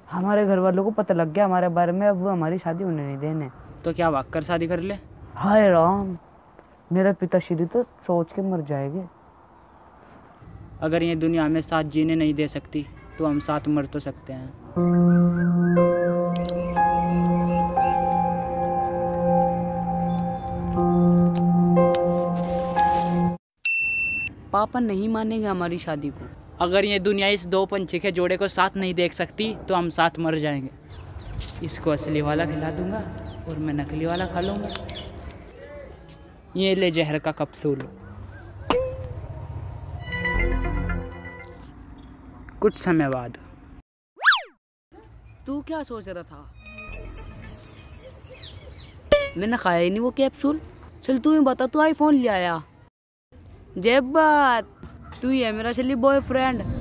हमारे घर वालों को पता लग गया हमारे बारे में, अब वो हमारी शादी होने नहीं देने। तो क्या भाग कर शादी कर ले? हाय राम, मेरा पिताश्री तो सोच के मर जाएंगे। अगर ये दुनिया हमें साथ जीने नहीं दे सकती तो हम साथ मर तो सकते हैं। पापा नहीं मानेंगे हमारी शादी को। अगर ये दुनिया इस दो पंछी के जोड़े को साथ नहीं देख सकती तो हम साथ मर जाएंगे। इसको असली वाला खिला दूंगा और मैं नकली वाला खा लूँगा। ये ले जहर का कप्सूल। कुछ समय बाद। तू क्या सोच रहा था? मैंने खाया ही नहीं वो कैप्सूल। चल तू ही बता, तू आईफोन ले आया। जय बात, तू ही है मेरा असली बॉयफ्रेंड।